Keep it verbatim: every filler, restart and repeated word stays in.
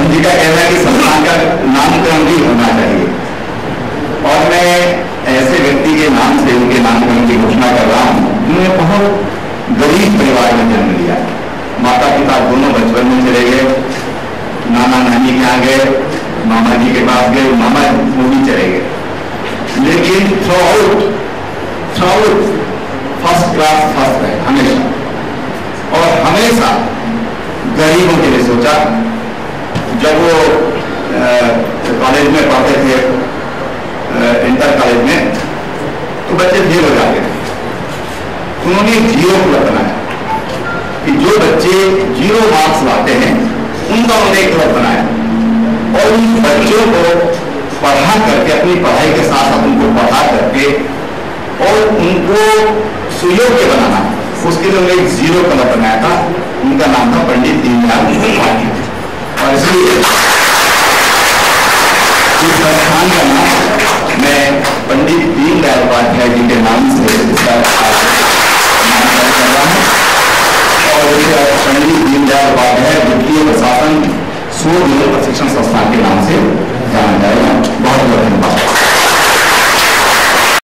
जी का कहना है कि संस्थान का नामकरण भी होना चाहिए, और मैं ऐसे व्यक्ति के नाम से उनके नामकरण की घोषणा कर रहा हूँ जिन्होंने बहुत गरीब परिवार में जन्म लिया। माता पिता दोनों बचपन में चले गए, नाना नानी के यहाँ गए, मामा जी के पास गए, मामा वो भी चले गए, लेकिन throughout throughout first class first रहे हमेशा, और हमेशा गरीबों के लिए सोचा। जब वो कॉलेज में पढ़ते थे, इंटर कॉलेज में, तो बच्चे फेल हो जाते थे। उन्होंने जीरो क्लब बनाया कि जो बच्चे जीरो मार्क्स लाते हैं उनका उन्होंने एक क्लब बनाया, और उन बच्चों को पढ़ा करके, अपनी पढ़ाई के साथ साथ उनको पढ़ा करके और उनको सुयोग्य बनाना, उसके लिए उन्होंने एक जीरो क्लब बनाया था। उनका नाम था पंडित दीनदयाल उपाध्याय, और इसलिए इस संस्थान का नाम मैं पंडित दीनदयाल उपाध्याय जी के नाम से इसका नामकरण कर रहा हूँ। और इसे पंडित दीनदयाल उपाध्याय वित्तीय प्रशासन शोध प्रशिक्षण संस्थान के नाम से जाना जाएगा। बहुत बहुत धन्यवाद।